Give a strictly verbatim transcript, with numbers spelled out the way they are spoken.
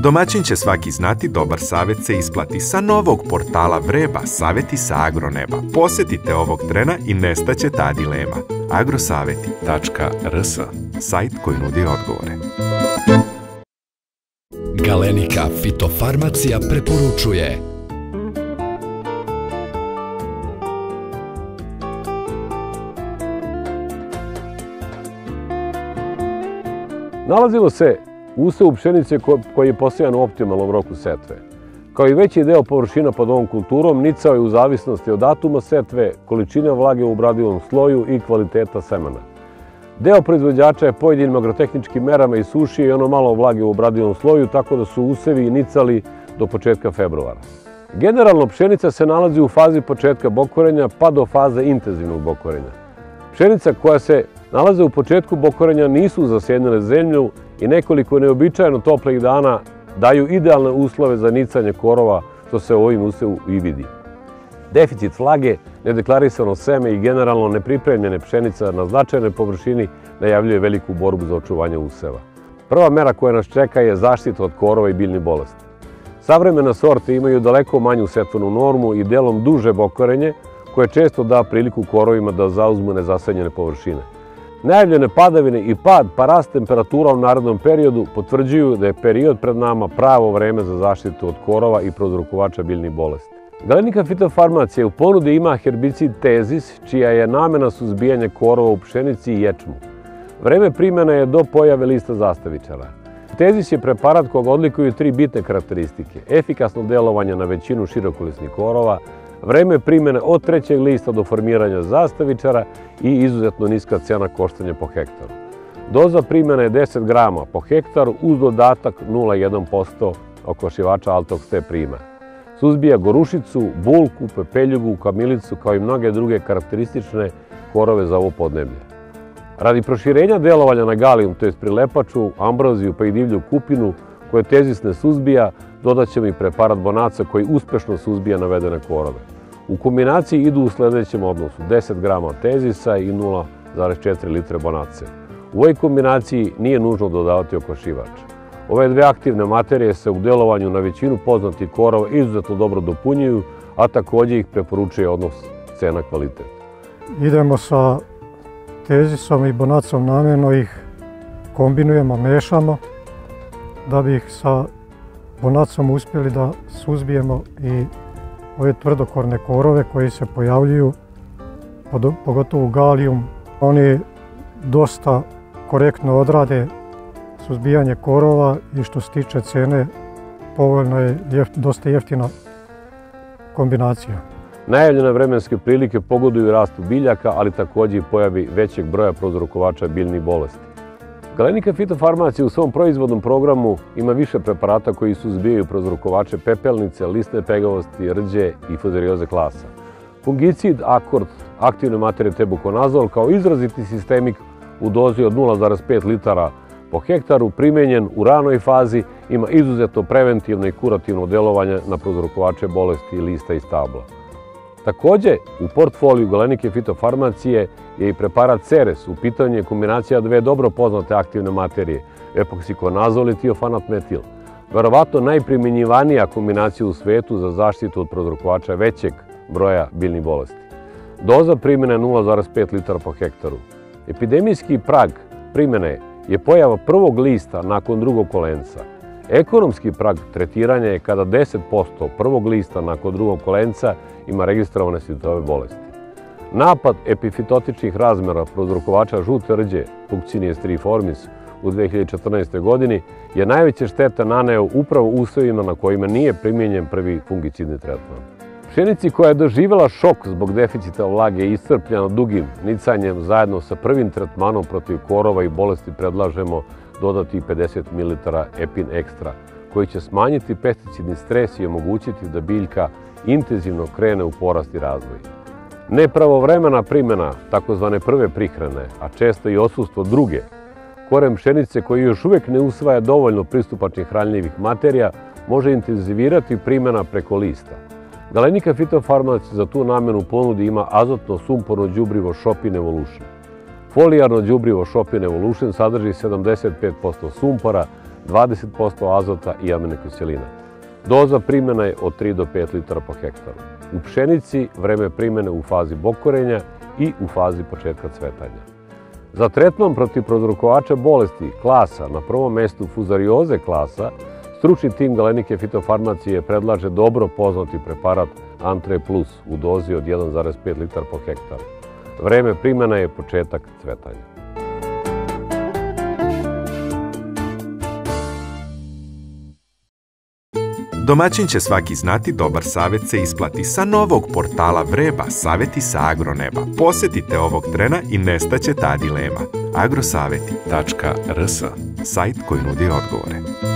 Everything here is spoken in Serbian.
Domaćin će svaki znati, dobar savjet se isplati. Sa novog portala Vreba, savjeti sa agroneba. Posjetite ovog trena i nestaće ta dilema. agrosavjeti tačka r s, sajt koji nudi odgovore. Galenika fitofarmacija preporučuje. Nalazimo se u usevu pšenice koji je posajan u optimalnom roku setve. Kao i veći deo površina pod ovom kulturom, nicao je u zavisnosti od datuma setve, količine vlage u obradivom sloju i kvaliteta semena. Deo proizvođača je pojedinim agrotehničkim merama isušio i ono malo vlage u obradivom sloju, tako da su usevi nicali do početka februara. Generalno, pšenica se nalazi u fazi početka bokorenja pa do faze intenzivnog bokorenja. Pšenica koja se nalaze u početku bokorenja nisu zasednile zemlju i nekoliko neobičajno toplih dana daju idealne uslove za nicanje korova, što se u ovim usevu i vidi. Deficit vlage, nedeklarisano seme i generalno nepripremljene pšenica na značajnoj površini najavljuje veliku borbu za očuvanje useva. Prva mera koja nas čeka je zaštita od korova i biljnih bolesti. Savremene sorte imaju daleko manju setvenu normu i delom duže bokorenje, koje često da priliku korovima da zauzmu nezasenjene površine. Najavljene padavine i pad pa rast temperatura u narednom periodu potvrđuju da je period pred nama pravo vreme za zaštitu od korova i prouzrokovača biljnih bolesti. Galenika fitofarmacije u ponudi ima herbicid Tezis, čija je namena suzbijanje korova u pšenici i ječmu. Vreme primjene je do pojave lista zastavičara. Tezis je preparat koga odlikuju tri bitne karakteristike: efikasno delovanje na većinu širokolisnih korova, vreme primjene od trećeg lista do formiranja zastavičara i izuzetno niska cena koštanja po hektaru. Doza primjene je deset grama po hektaru uz dodatak nula zarez jedan posto okošivača Altox T prima. Suzbija gorušicu, bulku, pepeljugu, kamilicu kao i mnoge druge karakteristične korove za ovo podneblje. Radi proširenja delovanja na galijum, to je prilepaču, ambroziju pa i divlju kupinu koje Tezis ne suzbija, dodat ćemo i preparat Bonaca koji uspešno suzbija navedene korove. U kombinaciji idu u sljedećem odnosu: deset grama Tezisa i nula zarez četiri litre Bonace. U ovoj kombinaciji nije nužno dodavati okošivač. Ove dve aktivne materije se u delovanju na većinu poznatih korova izuzetno dobro dopunjuju, a također ih preporučuje odnos cena-kvalitet. Idemo sa Tezisom i Bonacom, namjerno ih kombinujemo, mešamo, da bi ih sa Bonacom uspjeli da suzbijemo i ove tvrdokorne korove koji se pojavljuju, pogotovo galijum. Oni dosta korektno odrade suzbijanje korova i što se tiče cene, povoljno je, dosta jeftina kombinacija. Najavljene vremenske prilike pogoduju rastu biljaka, ali također i pojavi većeg broja prouzrokovača biljnih bolesti. Galenika fitofarmacije u svom proizvodnom programu ima više preparata koji suzbijaju prouzrokovače pepelnice, listne pegavosti, rđe i fuzarioze klasa. Fungicid Akord, aktivne materije tebukonazol, kao izraziti sistemik u dozi od nula zarez pet litara po hektaru, primenjen u ranoj fazi, ima izuzetno preventivno i kurativno delovanje na prouzrokovače bolesti lista i stabla. Također, u portfoliju Galenike fitofarmacije je i preparat Ceres. U pitanju je kombinacija dve dobro poznate aktivne materije, epoksikonazol i tiofanat metil. Verovatno najprimjenjivanija kombinacija u svetu za zaštitu od prouzrokovača većeg broja biljnih bolesti. Doza primjene je nula zarez pet litara po hektaru. Epidemijski prag primjene je pojava prvog lista nakon drugog kolenca. Ekonomski prag tretiranja je kada deset posto prvog lista nakon drugog kolenca ima registrovane simptome bolesti. Napad epifitotičnih razmera prouzrokovača žute rđe, Puccinia striiformis, u dve hiljade četrnaestoj. godini je najveće štete naneo upravo usevima na kojima nije primijenjen prvi fungicidni tretman. Pšenici koja je doživjela šok zbog deficita vlage i iscrpljena dugim nicanjem zajedno sa prvim tretmanom protiv korova i bolesti predlažemo dodati pedeset mililitara Epin Extra, koji će smanjiti pesticidni stres i omogućiti da biljka intenzivno krene u porast i razvoj. Nepravovremena primjena takozvane prve prihrane, a često i odsustvo druge, koren pšenice koji još uvijek ne usvaja dovoljno pristupačnih hranljivih materija, može intenzivirati primjena preko lista. Galenika fitofarmacije za tu namjenu u ponudi ima azotno-sumporno đubrivo Shopin Evolution. Folijarno đubrivo Shopin Evolution sadrži sedamdeset pet posto sumpora, dvadeset posto azota i amine kiselina. Doza primjena je od tri do pet litara po hektaru. U pšenici vreme primjene u fazi bokorenja i u fazi početka cvetanja. Za tretman protiv prouzrokovača bolesti klasa, na prvom mestu fuzarioze klasa, stručni tim Galenike fitofarmacije predlaže dobro poznati preparat Antre Plus u dozi od jedan zarez pet litara po hektaru. Vreme primjena je početak cvetanja. Domaćin će svaki znati, dobar savjet se isplati. Sa novog portala Vreba, savjeti sa agroneba. Posjetite ovog trena i nestaće ta dilema. agrosaveti tačka rs, sajt koji nudi odgovore.